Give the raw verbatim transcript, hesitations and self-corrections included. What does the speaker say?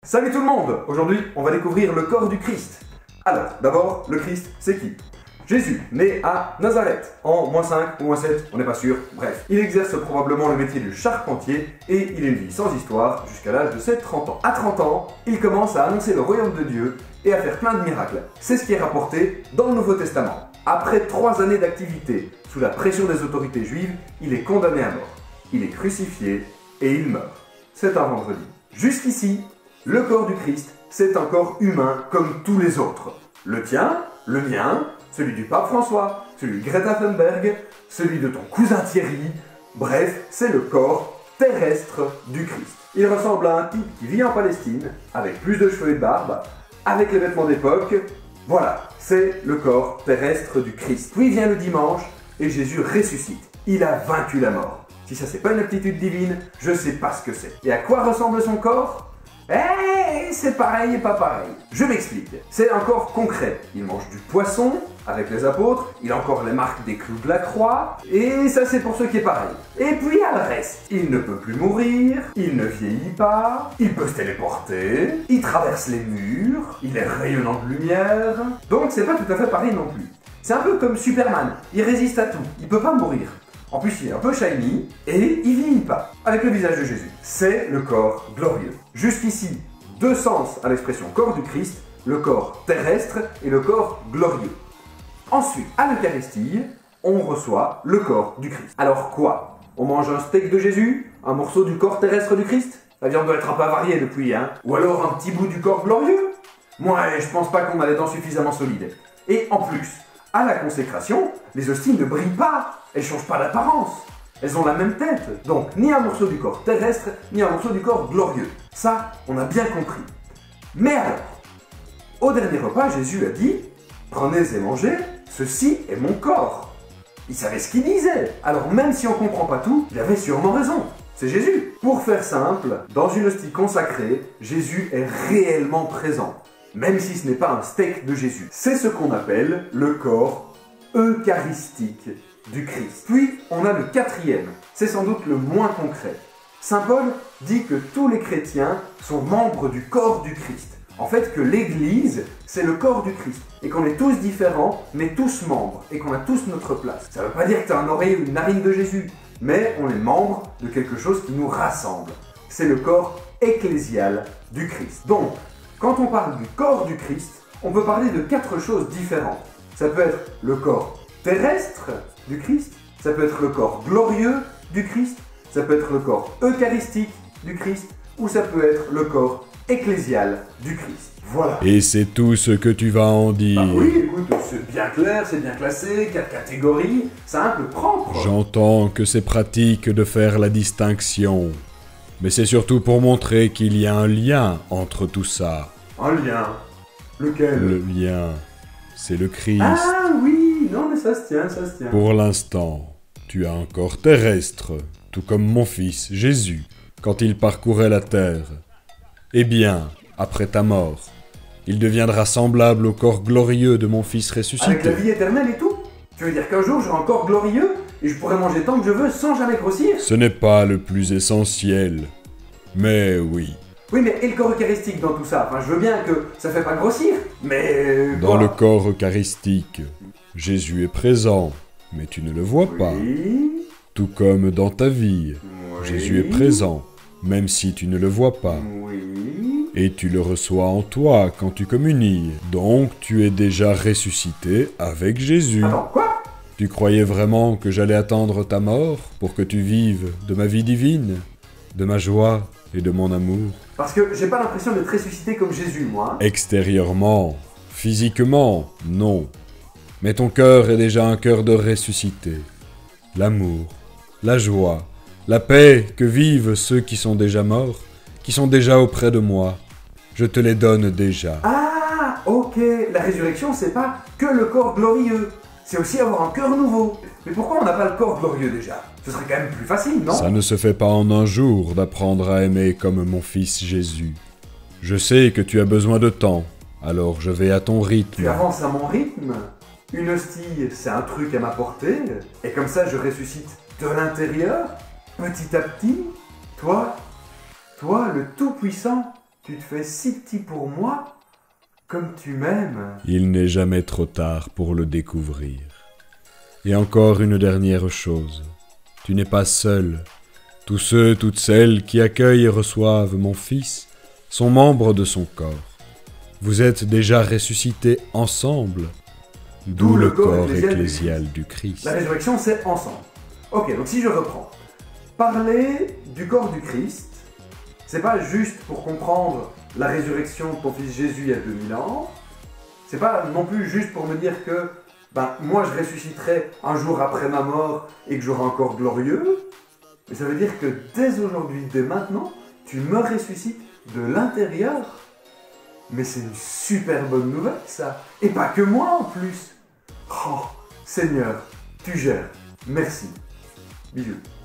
Salut tout le monde! Aujourd'hui, on va découvrir le corps du Christ. Alors, d'abord, le Christ, c'est qui? Jésus, né à Nazareth, en moins cinq ou moins sept, on n'est pas sûr, bref. Il exerce probablement le métier de charpentier et il a une vie sans histoire jusqu'à l'âge de ses trente ans. À trente ans, il commence à annoncer le royaume de Dieu et à faire plein de miracles. C'est ce qui est rapporté dans le Nouveau Testament. Après trois années d'activité, sous la pression des autorités juives, il est condamné à mort. Il est crucifié et il meurt. C'est un vendredi. Jusqu'ici, le corps du Christ, c'est un corps humain comme tous les autres. Le tien, le mien, celui du pape François, celui de Greta Thunberg, celui de ton cousin Thierry. Bref, c'est le corps terrestre du Christ. Il ressemble à un type qui vit en Palestine, avec plus de cheveux et de barbe, avec les vêtements d'époque. Voilà, c'est le corps terrestre du Christ. Puis vient le dimanche et Jésus ressuscite. Il a vaincu la mort. Si ça c'est pas une aptitude divine, je sais pas ce que c'est. Et à quoi ressemble son corps? Eh, c'est pareil et pas pareil. Je m'explique. C'est un corps concret. Il mange du poisson avec les apôtres, il a encore les marques des clous de la croix, et ça c'est pour ceux qui est pareil. Et puis il y a le reste. Il ne peut plus mourir, il ne vieillit pas, il peut se téléporter, il traverse les murs, il est rayonnant de lumière. Donc c'est pas tout à fait pareil non plus. C'est un peu comme Superman, il résiste à tout, il peut pas mourir. En plus, il est un peu shiny et il vieillit pas, avec le visage de Jésus. C'est le corps glorieux. Jusqu'ici, deux sens à l'expression corps du Christ, le corps terrestre et le corps glorieux. Ensuite, à l'Eucharistie, on reçoit le corps du Christ. Alors quoi? On mange un steak de Jésus? Un morceau du corps terrestre du Christ? La viande doit être un peu avariée depuis, hein? Ou alors un petit bout du corps glorieux? Moi, je pense pas qu'on a les dents suffisamment solides. Et en plus, à la consécration, les hosties ne brillent pas, elles ne changent pas d'apparence, elles ont la même tête. Donc, ni un morceau du corps terrestre, ni un morceau du corps glorieux. Ça, on a bien compris. Mais alors, au dernier repas, Jésus a dit « Prenez et mangez, ceci est mon corps ». Il savait ce qu'il disait. Alors même si on ne comprend pas tout, il avait sûrement raison. C'est Jésus. Pour faire simple, dans une hostie consacrée, Jésus est réellement présent. Même si ce n'est pas un steak de Jésus. C'est ce qu'on appelle le corps eucharistique du Christ. Puis, on a le quatrième. C'est sans doute le moins concret. Saint Paul dit que tous les chrétiens sont membres du corps du Christ. En fait, que l'Église, c'est le corps du Christ. Et qu'on est tous différents, mais tous membres. Et qu'on a tous notre place. Ça ne veut pas dire que tu as un oreille ou une narine de Jésus. Mais on est membre de quelque chose qui nous rassemble. C'est le corps ecclésial du Christ. Donc, quand on parle du corps du Christ, on peut parler de quatre choses différentes. Ça peut être le corps terrestre du Christ, ça peut être le corps glorieux du Christ, ça peut être le corps eucharistique du Christ, ou ça peut être le corps ecclésial du Christ. Voilà. Et c'est tout ce que tu vas en dire. Bah oui, écoute, c'est bien clair, c'est bien classé, quatre catégories, simple, propre. J'entends que c'est pratique de faire la distinction. Mais c'est surtout pour montrer qu'il y a un lien entre tout ça. Un lien? Lequel? Le lien, c'est le Christ. Ah oui, non mais ça se tient, ça se tient. Pour l'instant, tu as un corps terrestre, tout comme mon fils Jésus, quand il parcourait la terre. Eh bien, après ta mort, il deviendra semblable au corps glorieux de mon fils ressuscité. Avec la vie éternelle et tout? Tu veux dire qu'un jour j'aurai un corps glorieux et je pourrai manger tant que je veux sans jamais grossir? Ce n'est pas le plus essentiel, mais oui. Oui, mais et le corps eucharistique dans tout ça? Enfin, je veux bien que ça fait pas grossir, mais... Dans quoi? le corps eucharistique, Jésus est présent, mais tu ne le vois pas. Oui. Tout comme dans ta vie, Oui. Jésus est présent, même si tu ne le vois pas. Oui. Et tu le reçois en toi quand tu communies. Donc tu es déjà ressuscité avec Jésus. Attends, quoi? Tu croyais vraiment que j'allais attendre ta mort pour que tu vives de ma vie divine, de ma joie et de mon amour? Parce que j'ai pas l'impression d'être ressuscité comme Jésus, moi. Extérieurement, physiquement, non. Mais ton cœur est déjà un cœur de ressuscité. L'amour, la joie, la paix que vivent ceux qui sont déjà morts, qui sont déjà auprès de moi, je te les donne déjà. Ah, ok. La résurrection, c'est pas que le corps glorieux. C'est aussi avoir un cœur nouveau. Mais pourquoi on n'a pas le corps glorieux déjà? Ce serait quand même plus facile, non? Ça ne se fait pas en un jour d'apprendre à aimer comme mon fils Jésus. Je sais que tu as besoin de temps, alors je vais à ton rythme. Tu avances à mon rythme. Une hostie, c'est un truc à ma portée. Et comme ça, je ressuscite de l'intérieur, petit à petit. Toi, toi, le Tout-Puissant, tu te fais si petit pour moi, comme tu m'aimes. Il n'est jamais trop tard pour le découvrir. Et encore une dernière chose, tu n'es pas seul. Tous ceux, toutes celles qui accueillent et reçoivent mon Fils sont membres de son corps. Vous êtes déjà ressuscités ensemble, d'où le corps ecclésial du Christ. La résurrection, c'est ensemble. Ok, donc si je reprends. Parler du corps du Christ, c'est pas juste pour comprendre la résurrection de ton Fils Jésus il y a deux mille ans. C'est pas non plus juste pour me dire que ben, moi je ressusciterai un jour après ma mort et que j'aurai encore glorieux. Mais ça veut dire que dès aujourd'hui, dès maintenant, tu me ressuscites de l'intérieur. Mais c'est une super bonne nouvelle, ça. Et pas que moi, en plus. Oh, Seigneur, tu gères. Merci. Bisous.